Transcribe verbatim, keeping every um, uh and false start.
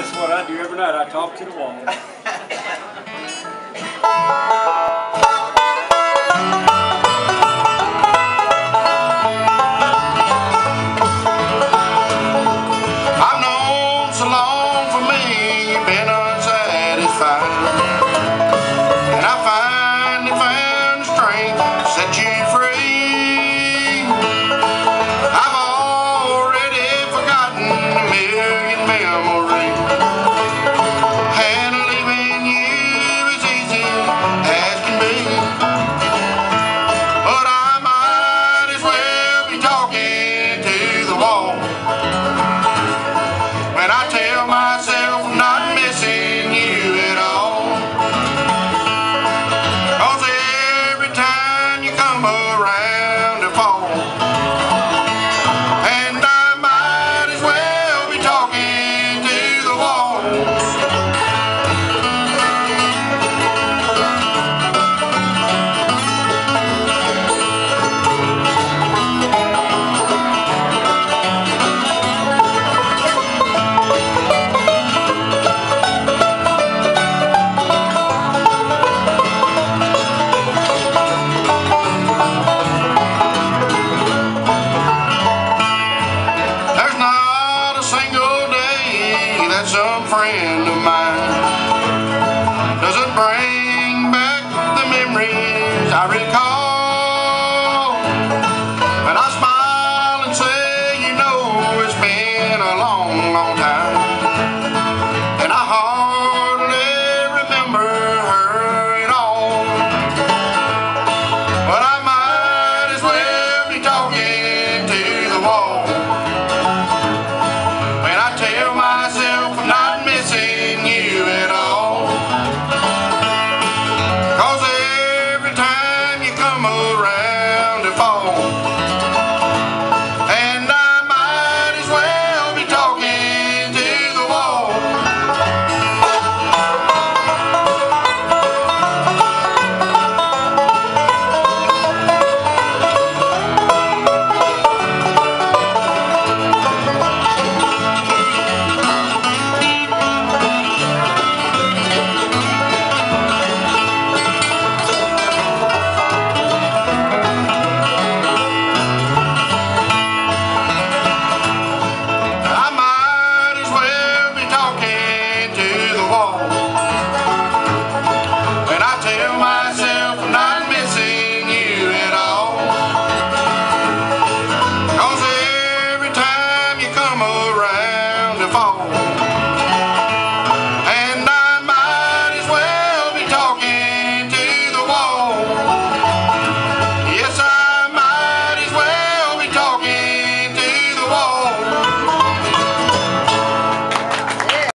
This is what I do every night. I talk to the wall. I've known so long for me, been unsatisfied, and I finally found the strength to set you free. I've already forgotten a million memories, and leaving you is easy as can be. But I might as well be talking to the wall when I tell myself I'm not missing you at all. 'Cause every time you come around to fall, and I might as well be talking to the wall. There's not a single day that some friend of mine